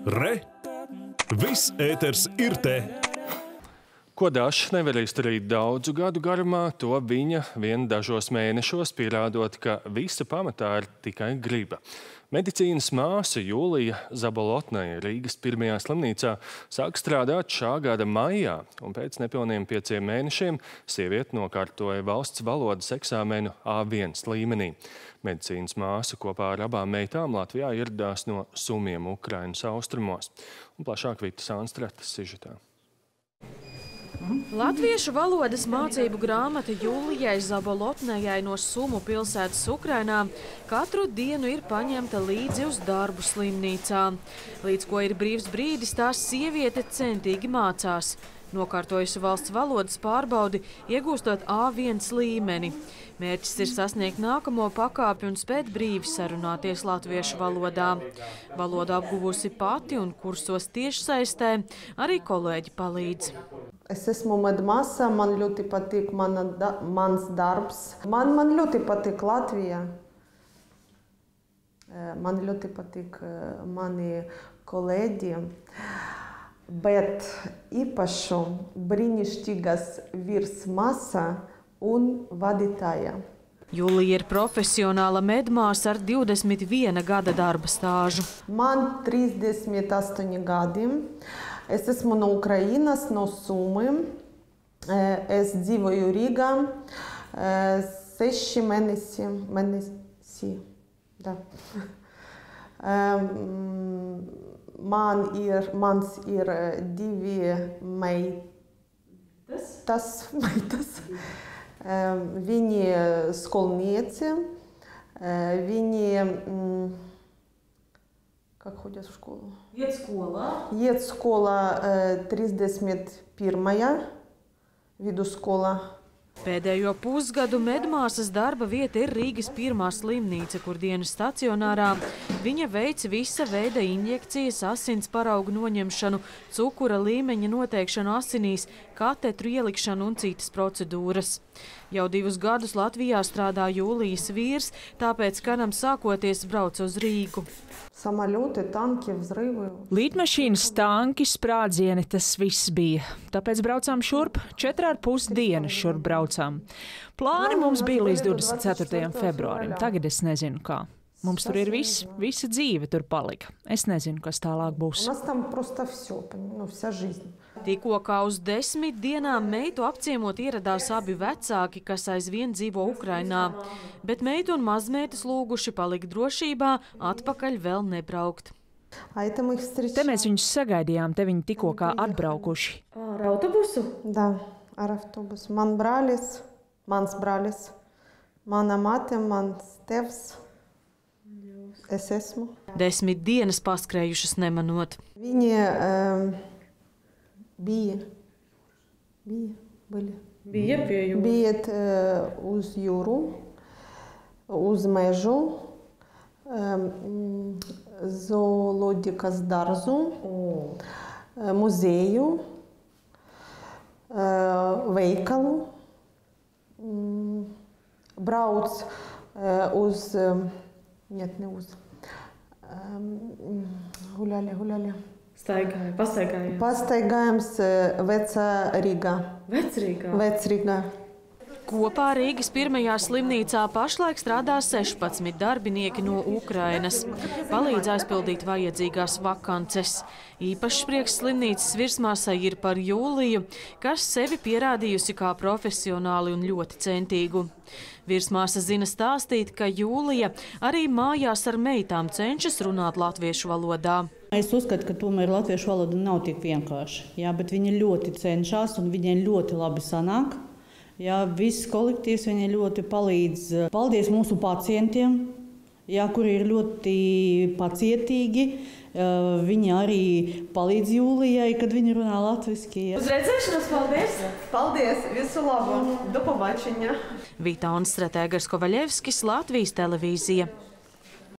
Re! Viss ēters ir te! Ko Dašs nevar izdarīt daudzu gadu garumā, to viņa vien dažos mēnešos pierādot, ka visa pamatā ir tikai griba. Medicīnas māsa Jūlija Zabolotnaja Rīgas pirmajā slimnīcā sāk strādāt šā gada maijā, un pēc nepilniem 5 mēnešiem sieviete nokārtoja valsts valodas eksāmenu A1 līmenī. Medicīnas māsa kopā ar abām meitām Latvijā ieradās no Sumiem Ukrainas austrumos. Un plašāk Vitas Anstrates sižetā. Latviešu valodas mācību grāmata Jūlijai Zabolotnajai no Sumu pilsētas Ukrainā katru dienu ir paņemta līdzi uz darbu slimnīcā. Līdz ko ir brīvs brīdis, tās sieviete centīgi mācās. Nokārtojusi valsts valodas pārbaudi, iegūstot A1 līmeni. Mērķis ir sasniegt nākamo pakāpi un spēt brīvi sarunāties latviešu valodā. Valodu apguvusi pati un kursos tiešsaistē arī kolēģi palīdz. Es esmu medmāsa, man ļoti patīk mans darbs. Man ļoti patīk Latvija. Man ļoti patīk mani kolēģi. Bet īpašu brīnišķīgas virsmāsa un vadītāja. Jūlija ir profesionāla medmāsa ar 21 gada darba stāžu. Man 38 gadi. Es esmu no Ukrainas, no Sumiem. Es dzīvoju Rīgā 6 mēnesi. Da. Mans ir 2 meitas. Viņi skolnieci. Viņi как ходят в школу? Iet skolā 31. vidusskola. Pēdējo pusgadu medmāsas darba vieta ir Rīgas pirmā slimnīca, kur dienas stacionārā viņa veic visa veida injekcijas, asins paraugu noņemšanu, cukura līmeņa noteikšanu asinīs, katetru ielikšanu un citas procedūras. Jau 2 gadus Latvijā strādā Jūlijas vīrs, tāpēc karam sākoties brauc uz Rīgu. Samaļoti, tanki, vzrivi. Līdmašīnas, tanki, sprādzieni, tas viss bija. Tāpēc braucām šurp, 4,5 dienas šurp braucām. Plāni mums bija līdz 24. februārim, tagad es nezinu kā. Mums tur ir viss, visa dzīve tur palika. Es nezinu, kas tālāk būs. Tikko kā uz 10 dienām meitu apciemot ieradās abi vecāki, kas aizvien dzīvo Ukrainā. Bet meitu un mazmeitas lūguši palikt drošībā, atpakaļ vēl nebraukt. Te mēs viņus sagaidījām, te viņi tikko kā atbraukuši. Ar autobusu? Da, ar autobusu. Mans brālis, mana māte, mans tevs. Es esmu. 10 dienas paskrējušas nemanot. Viņi bija uz jūru, uz mežu, zooloģikas dārzu, muzeju, veikalu, brauc uz Гуляли. Pastaigājums Vecā Rīgā. Vecrīgā. Kopā Rīgas pirmajā slimnīcā pašlaik strādā 16 darbinieki no Ukrainas. Palīdz aizpildīt vajadzīgās vakances. Īpašs prieks slimnīcas virsmāsai ir par Jūliju, kas sevi pierādījusi kā profesionāli un ļoti centīgu. Virsmāsa zina stāstīt, ka Jūlija arī mājās ar meitām cenšas runāt latviešu valodā. Es uzskatu, ka tomēr latviešu valoda nav tik vienkārši. Jā, bet viņi ļoti cenšas un viņiem ļoti labi sanāk. Jā, viss kolektīvs viņai ļoti palīdz. Paldies mūsu pacientiem, jā, kuri ir ļoti pacietīgi. Viņi arī palīdz Jūlijai, kad viņi runā latviski. Uz redzēšanos, paldies! Paldies! Visu labu! Do pobačiņa! Vita Anstrate, Egars Kovaļevskis, Latvijas televīzija.